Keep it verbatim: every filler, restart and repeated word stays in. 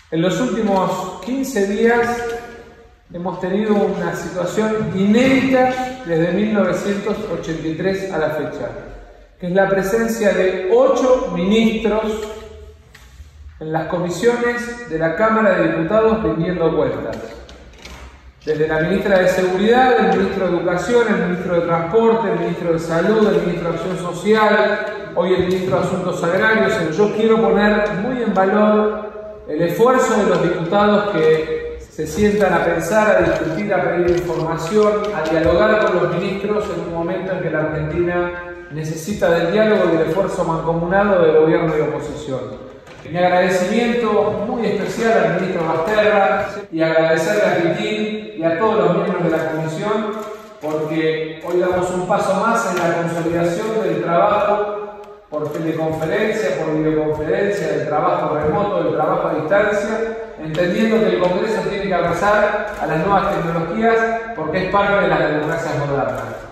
En los últimos quince días hemos tenido una situación inédita desde mil novecientos ochenta y tres a la fecha, que es la presencia de ocho ministros en las comisiones de la Cámara de Diputados rindiendo cuentas. Desde la ministra de Seguridad, el ministro de Educación, el ministro de Transporte, el ministro de Salud, el ministro de Acción Social, hoy el ministro de Asuntos Agrarios. Yo quiero poner muy en valor el esfuerzo de los diputados que se sientan a pensar, a discutir, a pedir información, a dialogar con los ministros en un momento en que la Argentina necesita del diálogo y del esfuerzo mancomunado de gobierno y oposición. Mi agradecimiento muy especial al ministro Basterra y agradecerle a Pitín y a todos los miembros de la comisión, porque hoy damos un paso más en la consolidación del trabajo por teleconferencia, por videoconferencia, del trabajo remoto, del trabajo a distancia, entendiendo que el Congreso tiene que abrazar a las nuevas tecnologías porque es parte de las democracias modernas.